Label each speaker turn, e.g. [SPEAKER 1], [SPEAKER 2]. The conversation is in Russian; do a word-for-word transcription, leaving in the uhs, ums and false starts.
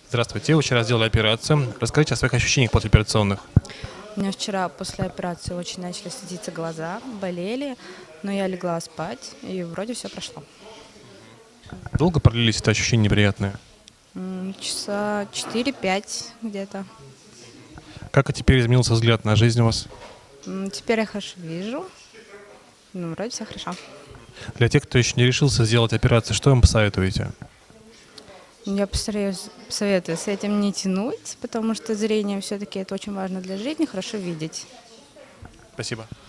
[SPEAKER 1] Здравствуйте, вы вчера сделали операцию. Расскажите о своих ощущениях послеоперационных.
[SPEAKER 2] У меня вчера после операции очень начали слезиться глаза, болели, но я легла спать, и вроде все прошло.
[SPEAKER 1] Долго продлились это ощущения неприятные?
[SPEAKER 2] М, Часа четыре-пять где-то.
[SPEAKER 1] Как и теперь изменился взгляд на жизнь у вас?
[SPEAKER 2] М, Теперь я хорошо вижу. Ну, вроде все хорошо.
[SPEAKER 1] Для тех, кто еще не решился сделать операцию, что вам посоветуете?
[SPEAKER 2] Я постараюсь, советую с этим не тянуть, потому что зрение все-таки это очень важно для жизни, хорошо видеть.
[SPEAKER 1] Спасибо.